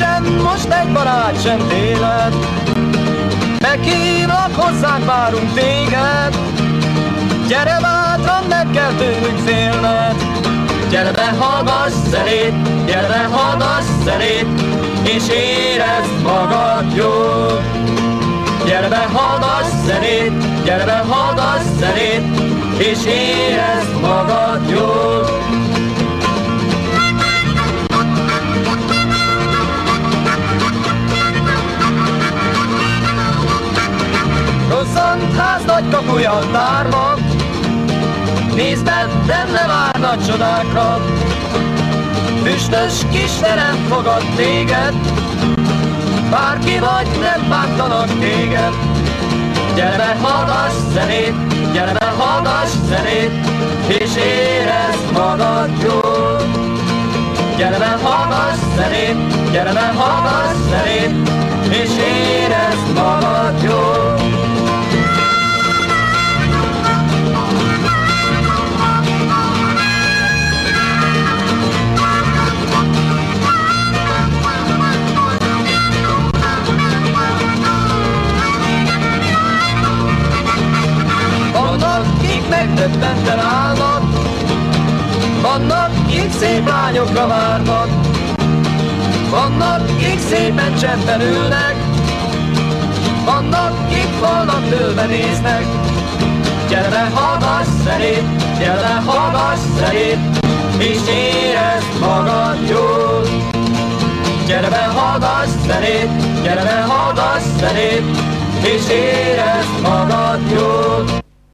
Nincsen most egy barát sem téled, meghívlak hozzánk, várunk téged. Gyere bátran, meg kell tőlünk félned. Gyere be, hallgass zenét, gyere be, hallgass zenét, és érezd magad jól. Gyere be, hallgass zenét, gyere be, hallgass zenét, és érezd magad jól. Rosszant ház nagy kapuja tárva, nézd be, benne várna csodákra. Füstös kis terem fogad téged, bárki vagy, nem bántanak téged. Gyere be, hallgass zenét, gyere be, hallgass zenét, és érezd magad jól. Gyere be, hallgass zenét, gyere be, hallgass zenét, és érezd magad jól. Megdöbbenten állnak, vannak, kik szép lányokra várnak, vannak, kik szépen csendben ülnek, vannak, kik falnak dőlve néznek. Gyere be, hallgass zenét, gyere be, hallgass zenét, és érezd magad jól. Gyere be, hallgass zenét, gyere be, hallgass zenét, és érezd magad